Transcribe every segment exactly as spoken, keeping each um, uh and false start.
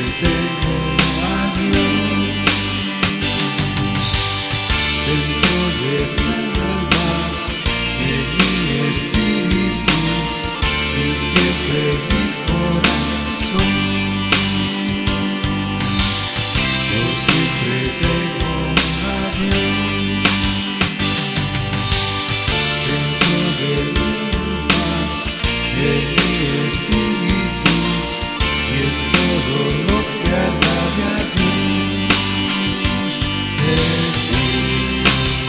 tengo a Dios dentro de mi alma, en mi espíritu y siempre en mi corazón. Yo siempre tengo a Dios dentro de mi alma, en mi espíritu y en todo lo que agrade a Dios. Jesús.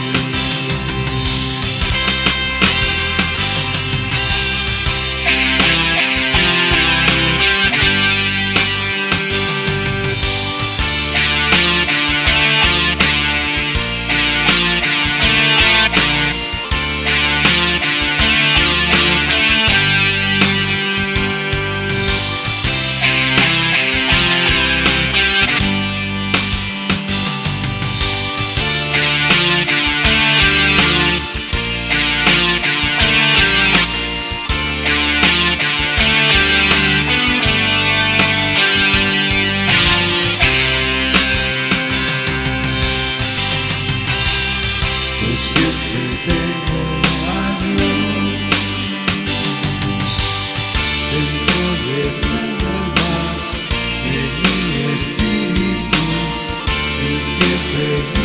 Yo siempre tengo a Dios dentro de mi alma, en mi espíritu y siempre